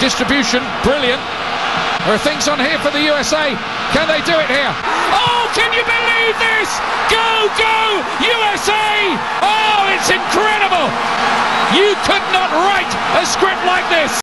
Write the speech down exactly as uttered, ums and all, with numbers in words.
Distribution, brilliant. There are things on here for the U S A. Can they do it here? Oh, can you believe this? Go, go, U S A! Oh, it's incredible! You could not write a script like this.